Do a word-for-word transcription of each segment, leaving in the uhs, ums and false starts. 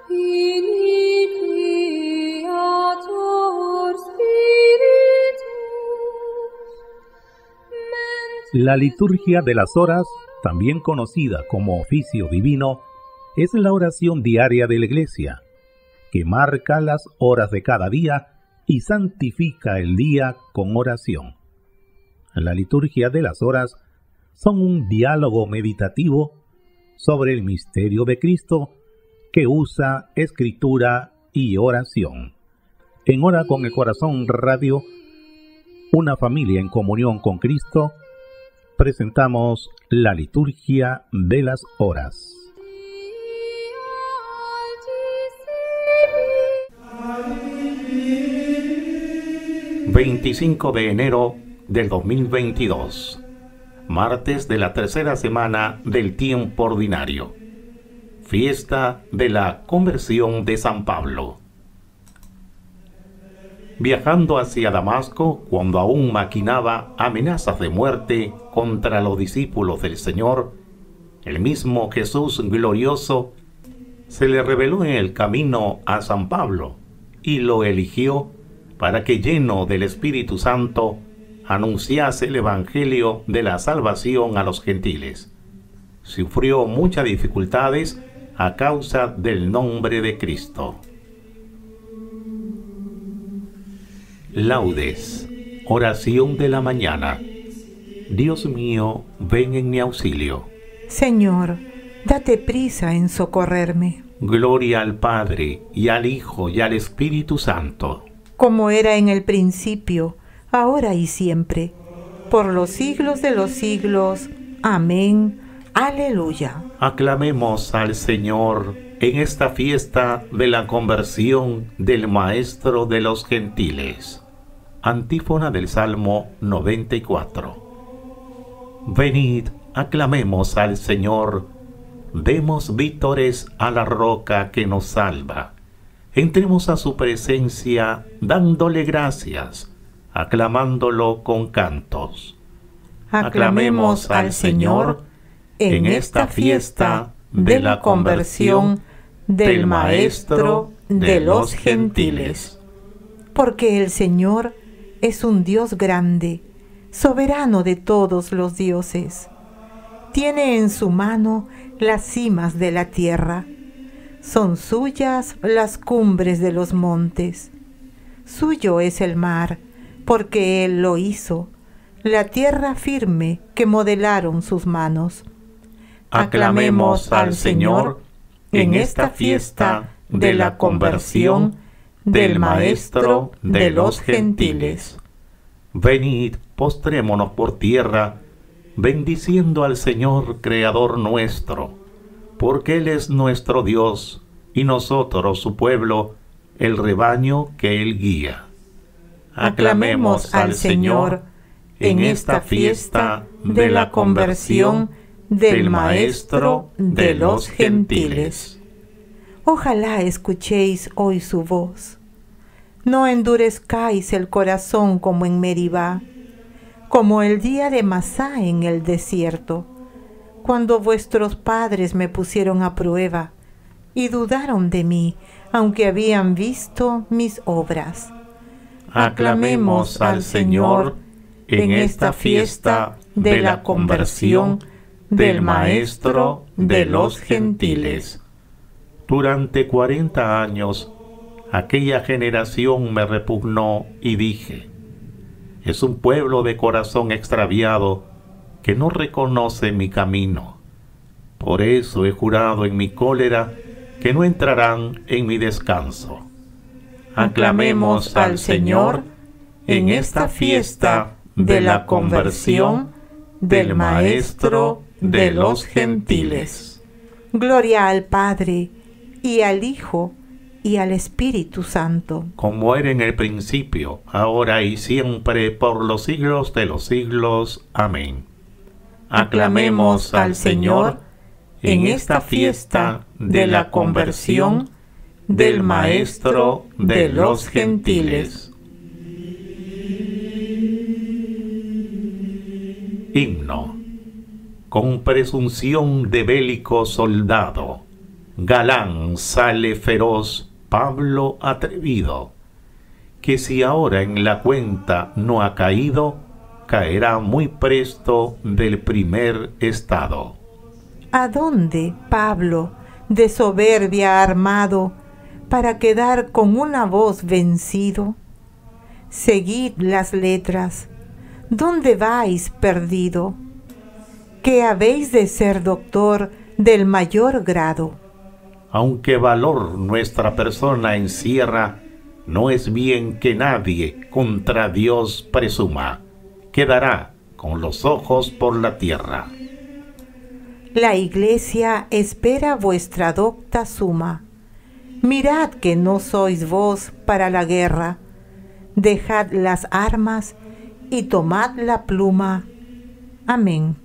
La liturgia de las horas, también conocida como oficio divino, es la oración diaria de la Iglesia, que marca las horas de cada día y santifica el día con oración. La liturgia de las horas son un diálogo meditativo sobre el misterio de Cristo que usa escritura y oración. En Hora con el Corazón Radio, una familia en comunión con Cristo, presentamos la liturgia de las horas. veinticinco de enero del dos mil veintidós, martes de la tercera semana del tiempo ordinario, fiesta de la conversión de San Pablo. Viajando hacia Damasco, cuando aún maquinaba amenazas de muerte contra los discípulos del Señor, el mismo Jesús glorioso se le reveló en el camino a San Pablo y lo eligió para que, lleno del Espíritu Santo, anunciase el Evangelio de la salvación a los gentiles. Sufrió muchas dificultades a causa del nombre de Cristo. Laudes, oración de la mañana. Dios mío, ven en mi auxilio. Señor, date prisa en socorrerme. Gloria al Padre, y al Hijo, y al Espíritu Santo. Como era en el principio, ahora y siempre, por los siglos de los siglos. Amén. Aleluya. Aclamemos al Señor en esta fiesta de la conversión del Maestro de los gentiles. Antífona del Salmo noventa y cuatro. Venid, aclamemos al Señor, demos vítores a la roca que nos salva. Entremos a su presencia dándole gracias, aclamándolo con cantos. Aclamemos al Señor en esta fiesta de la conversión del Maestro de los gentiles. Porque el Señor es un Dios grande, soberano de todos los dioses. Tiene en su mano las cimas de la tierra. Son suyas las cumbres de los montes. Suyo es el mar, porque Él lo hizo, la tierra firme que modelaron sus manos. Aclamemos al Señor en esta fiesta de la conversión del Maestro de los gentiles. Venid, postrémonos por tierra, bendiciendo al Señor Creador nuestro, porque Él es nuestro Dios, y nosotros su pueblo, el rebaño que Él guía. Aclamemos al Señor en esta fiesta de la conversión del Maestro de los gentiles. Ojalá escuchéis hoy su voz. No endurezcáis el corazón como en Meribá, como el día de Masá en el desierto, cuando vuestros padres me pusieron a prueba y dudaron de mí, aunque habían visto mis obras. Aclamemos al Señor en esta fiesta de la conversión del Maestro de los gentiles. Durante cuarenta años, aquella generación me repugnó y dije: es un pueblo de corazón extraviado que no reconoce mi camino. Por eso he jurado en mi cólera que no entrarán en mi descanso. Aclamemos al Señor en esta fiesta de la conversión del Maestro de los gentiles. Gloria al Padre, y al Hijo, y al Espíritu Santo. Como era en el principio, ahora y siempre, por los siglos de los siglos. Amén. Aclamemos al Señor en esta fiesta de la conversión del Maestro de los gentiles. Himno. Con presunción de bélico soldado, galán sale feroz Pablo atrevido, que si ahora en la cuenta no ha caído, caerá muy presto del primer estado. ¿A dónde, Pablo, de soberbia armado, para quedar con una voz vencido? Seguid las letras, ¿dónde vais perdido? Que habéis de ser doctor del mayor grado. Aunque valor nuestra persona encierra, no es bien que nadie contra Dios presuma. Quedará con los ojos por la tierra. La Iglesia espera vuestra docta suma. Mirad que no sois vos para la guerra. Dejad las armas y tomad la pluma. Amén.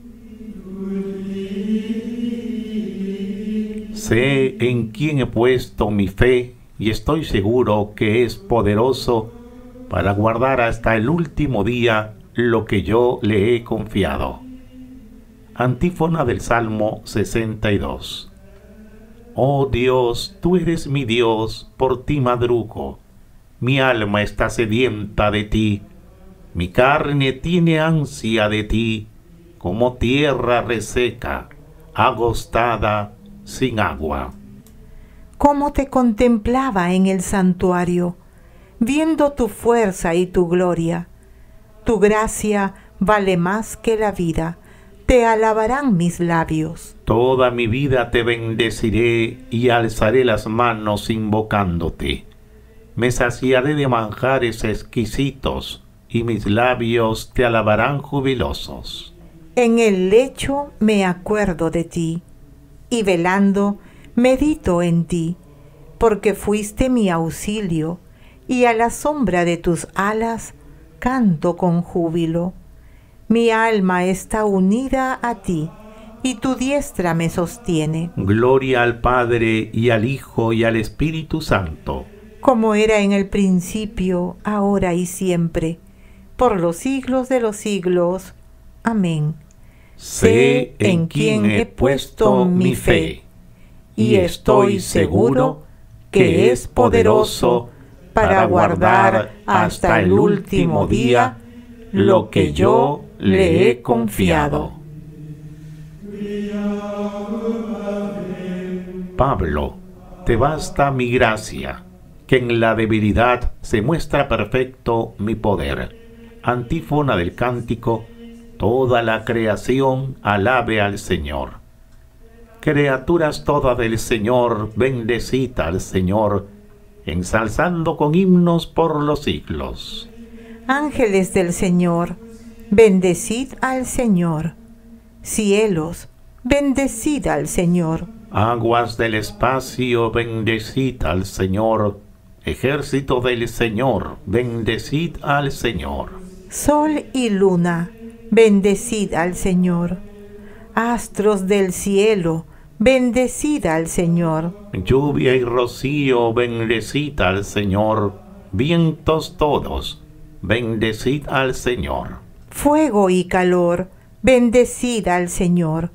Sé en quién he puesto mi fe y estoy seguro que es poderoso para guardar hasta el último día lo que yo le he confiado. Antífona del Salmo sesenta y dos. Oh Dios, tú eres mi Dios, por ti madrugo. Mi alma está sedienta de ti, mi carne tiene ansia de ti, como tierra reseca, agostada, sin agua. Cómo te contemplaba en el santuario, viendo tu fuerza y tu gloria. Tu gracia vale más que la vida, te alabarán mis labios. Toda mi vida te bendeciré y alzaré las manos invocándote. Me saciaré de manjares exquisitos y mis labios te alabarán jubilosos. En el lecho me acuerdo de ti, y velando medito en ti, porque fuiste mi auxilio, y a la sombra de tus alas canto con júbilo. Mi alma está unida a ti, y tu diestra me sostiene. Gloria al Padre, y al Hijo, y al Espíritu Santo. Como era en el principio, ahora y siempre, por los siglos de los siglos. Amén. Sé en quién he puesto mi fe, y estoy seguro que es poderoso para guardar hasta el último día lo que yo le he confiado. Pablo, te basta mi gracia, que en la debilidad se muestra perfecto mi poder. Antífona del cántico. Toda la creación alabe al Señor. Criaturas todas del Señor, bendecid al Señor, ensalzando con himnos por los siglos. Ángeles del Señor, bendecid al Señor. Cielos, bendecid al Señor. Aguas del espacio, bendecid al Señor. Ejército del Señor, bendecid al Señor. Sol y luna, bendecid al Señor. Astros del cielo, bendecid al Señor. Lluvia y rocío, bendecid al Señor. Vientos todos, bendecid al Señor. Fuego y calor, bendecid al Señor.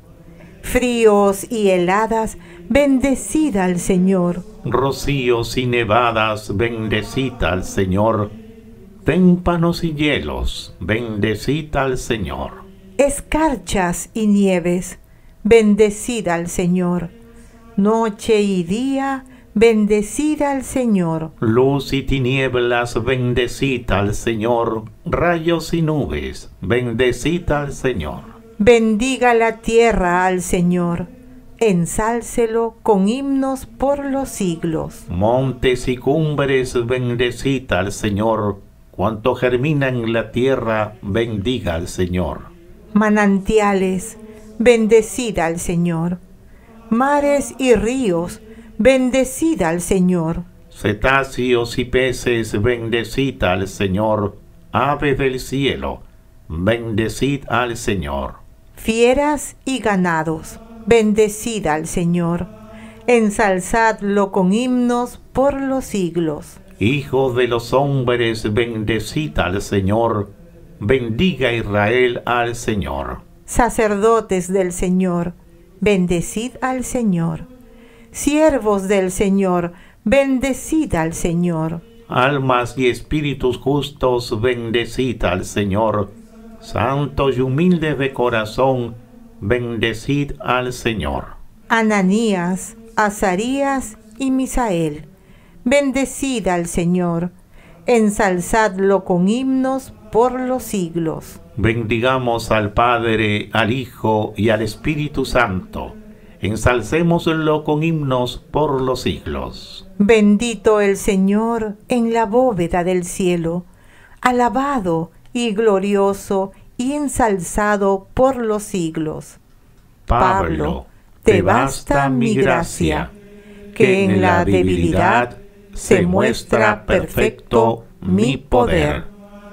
Fríos y heladas, bendecid al Señor. Rocíos y nevadas, bendecid al Señor. Témpanos y hielos, bendecid al Señor. Escarchas y nieves, bendecid al Señor. Noche y día, bendecid al Señor. Luz y tinieblas, bendecid al Señor. Rayos y nubes, bendecid al Señor. Bendiga la tierra al Señor, ensálcelo con himnos por los siglos. Montes y cumbres, bendecid al Señor. Cuanto germina en la tierra, bendiga al Señor. Manantiales, bendecid al Señor. Mares y ríos, bendecid al Señor. Cetáceos y peces, bendecid al Señor. Aves del cielo, bendecid al Señor. Fieras y ganados, bendecid al Señor. Ensalzadlo con himnos por los siglos. Hijos de los hombres, bendecid al Señor. Bendiga Israel al Señor. Sacerdotes del Señor, bendecid al Señor. Siervos del Señor, bendecid al Señor. Almas y espíritus justos, bendecid al Señor. Santos y humildes de corazón, bendecid al Señor. Ananías, Azarías y Misael, bendecid al Señor. Ensalzadlo con himnos por los siglos. Bendigamos al Padre, al Hijo y al Espíritu Santo. Ensalcémoslo con himnos por los siglos. Bendito el Señor en la bóveda del cielo, alabado y glorioso y ensalzado por los siglos. Pablo, te basta mi gracia, que en la debilidad se muestra perfecto mi poder.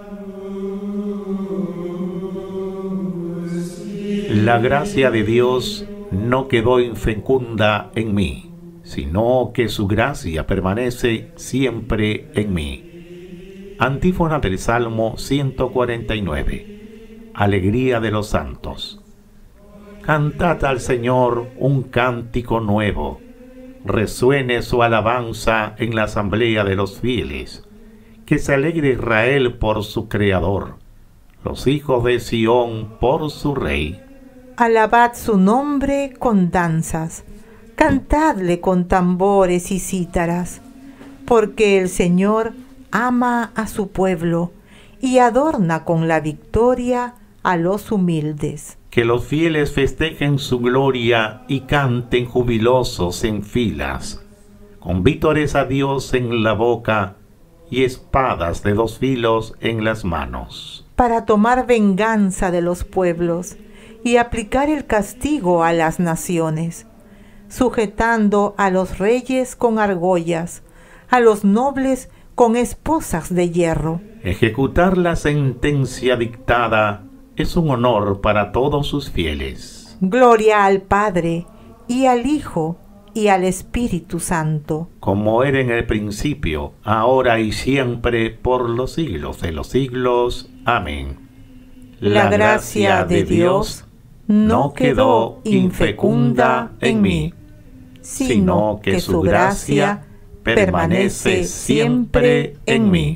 La gracia de Dios no quedó infecunda en mí, sino que su gracia permanece siempre en mí. Antífona del Salmo ciento cuarenta y nueve. Alegría de los santos. Cantad al Señor un cántico nuevo. Resuene su alabanza en la asamblea de los fieles. Que se alegre Israel por su Creador, los hijos de Sión por su Rey. Alabad su nombre con danzas, cantadle con tambores y cítaras, porque el Señor ama a su pueblo y adorna con la victoria a los humildes. Que los fieles festejen su gloria y canten jubilosos en filas, con vítores a Dios en la boca y espadas de dos filos en las manos. Para tomar venganza de los pueblos y aplicar el castigo a las naciones, sujetando a los reyes con argollas, a los nobles con esposas de hierro. Ejecutar la sentencia dictada es un honor para todos sus fieles. Gloria al Padre, y al Hijo, y al Espíritu Santo. Como era en el principio, ahora y siempre, por los siglos de los siglos. Amén. La gracia de Dios no quedó infecunda en mí, sino que su gracia permanece siempre en mí.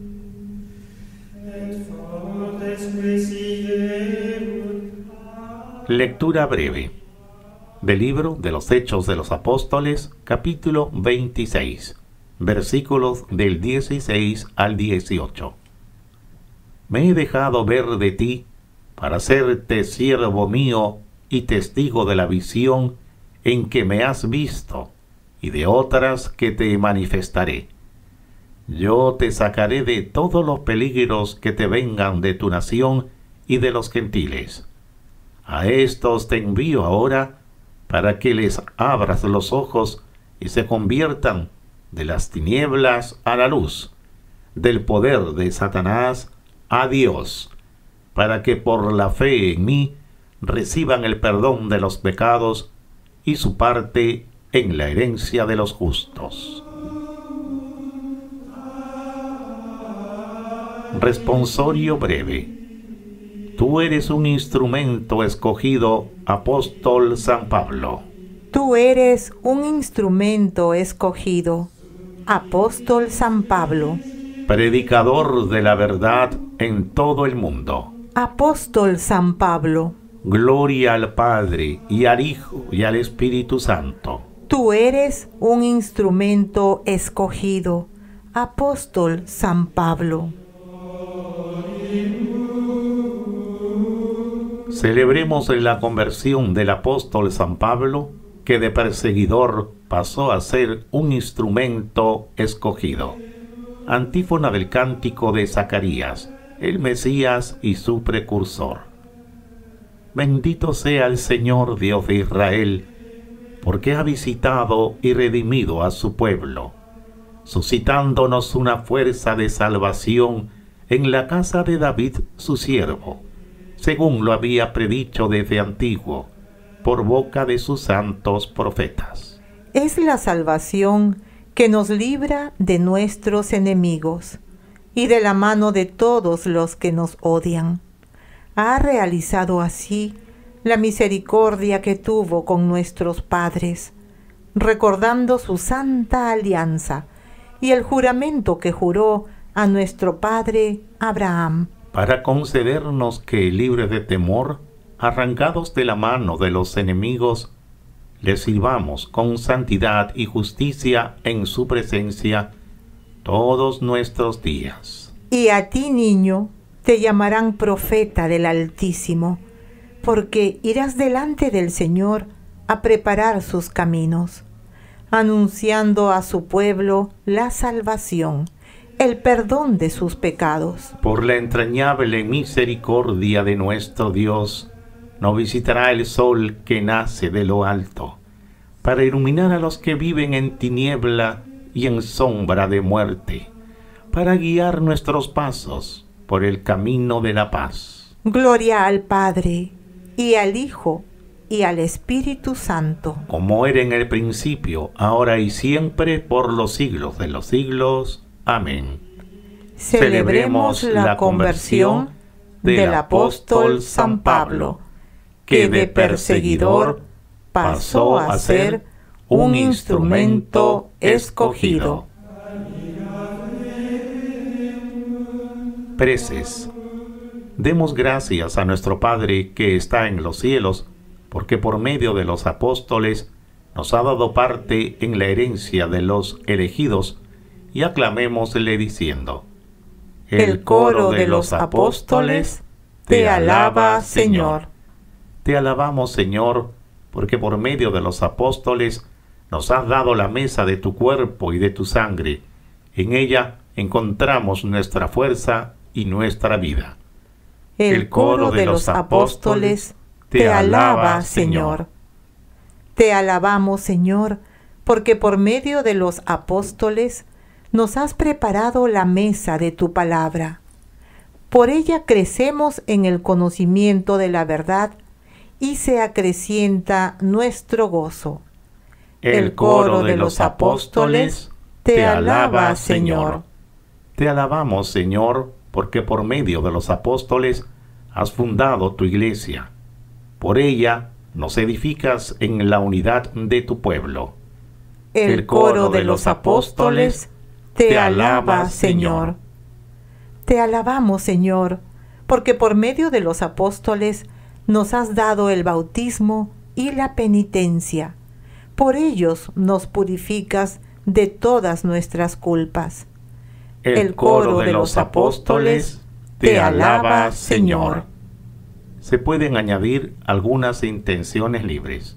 Lectura breve del libro de los Hechos de los Apóstoles, capítulo veintiséis, versículos del dieciséis al dieciocho. Me he dejado ver de ti para hacerte siervo mío y testigo de la visión en que me has visto y de otras que te manifestaré. Yo te sacaré de todos los peligros que te vengan de tu nación y de los gentiles. A estos te envío ahora para que les abras los ojos y se conviertan de las tinieblas a la luz, del poder de Satanás a Dios, para que por la fe en mí reciban el perdón de los pecados y su parte en la herencia de los justos. Responsorio breve. Tú eres un instrumento escogido, apóstol San Pablo. Tú eres un instrumento escogido, apóstol San Pablo. Predicador de la verdad en todo el mundo. Apóstol San Pablo. Gloria al Padre, y al Hijo, y al Espíritu Santo. Tú eres un instrumento escogido, apóstol San Pablo. Celebremos la conversión del apóstol San Pablo, que de perseguidor pasó a ser un instrumento escogido. Antífona del cántico de Zacarías, el Mesías y su precursor. Bendito sea el Señor Dios de Israel, porque ha visitado y redimido a su pueblo, suscitándonos una fuerza de salvación en la casa de David su siervo, según lo había predicho desde antiguo, por boca de sus santos profetas. Es la salvación que nos libra de nuestros enemigos y de la mano de todos los que nos odian. Ha realizado así la misericordia que tuvo con nuestros padres, recordando su santa alianza y el juramento que juró a nuestro padre Abraham, para concedernos que, libres de temor, arrancados de la mano de los enemigos, le sirvamos con santidad y justicia en su presencia todos nuestros días. Y a ti, niño, te llamarán profeta del Altísimo, porque irás delante del Señor a preparar sus caminos, anunciando a su pueblo la salvación, el perdón de sus pecados. Por la entrañable misericordia de nuestro Dios, nos visitará el sol que nace de lo alto, para iluminar a los que viven en tiniebla y en sombra de muerte, para guiar nuestros pasos por el camino de la paz. Gloria al Padre, y al Hijo, y al Espíritu Santo. Como era en el principio, ahora y siempre, por los siglos de los siglos. Amén. Celebremos la conversión del apóstol San Pablo, que de perseguidor pasó a ser un instrumento escogido. Preces. Demos gracias a nuestro Padre que está en los cielos, porque por medio de los apóstoles nos ha dado parte en la herencia de los elegidos, y aclamémosle diciendo: El coro de los apóstoles te alaba, Señor. Te alabamos, Señor, porque por medio de los apóstoles nos has dado la mesa de tu cuerpo y de tu sangre. En ella encontramos nuestra fuerza y nuestra vida. El coro de los apóstoles te alaba, Señor. Te alabamos, Señor, porque por medio de los apóstoles nos has preparado la mesa de tu palabra. Por ella crecemos en el conocimiento de la verdad y se acrecienta nuestro gozo. El coro de los apóstoles te alaba, Señor. Te alabamos, Señor, porque por medio de los apóstoles has fundado tu iglesia. Por ella nos edificas en la unidad de tu pueblo. El coro de los apóstoles te alaba, Señor. Te alabamos, Señor, porque por medio de los apóstoles nos has dado el bautismo y la penitencia. Por ellos nos purificas de todas nuestras culpas. El coro de los apóstoles te alaba, Señor. Se pueden añadir algunas intenciones libres.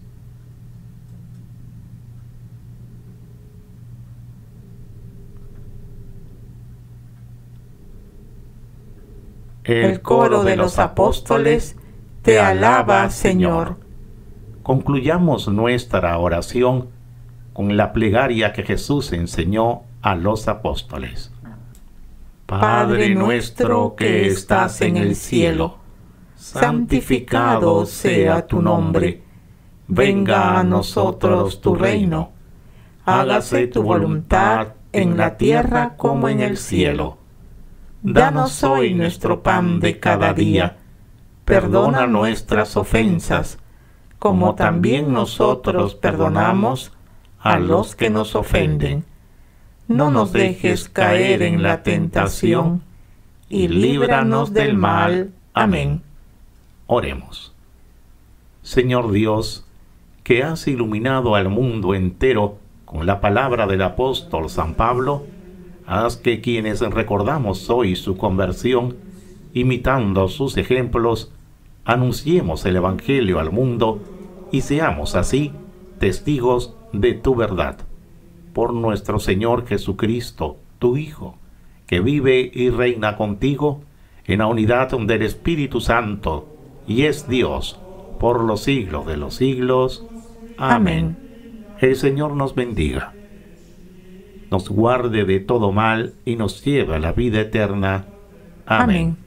El coro de los apóstoles te alaba, Señor. Concluyamos nuestra oración con la plegaria que Jesús enseñó a los apóstoles. Padre nuestro que estás en el cielo, santificado sea tu nombre. Venga a nosotros tu reino. Hágase tu voluntad en la tierra como en el cielo. Danos hoy nuestro pan de cada día. Perdona nuestras ofensas, como también nosotros perdonamos a los que nos ofenden. No nos dejes caer en la tentación, y líbranos del mal. Amén. Oremos. Señor Dios, que has iluminado al mundo entero con la palabra del apóstol San Pablo, haz que quienes recordamos hoy su conversión, imitando sus ejemplos, anunciemos el Evangelio al mundo y seamos así testigos de tu verdad. Por nuestro Señor Jesucristo, tu Hijo, que vive y reina contigo en la unidad del Espíritu Santo y es Dios por los siglos de los siglos. Amén. El Señor nos bendiga, nos guarde de todo mal y nos lleve a la vida eterna. Amén. Amén.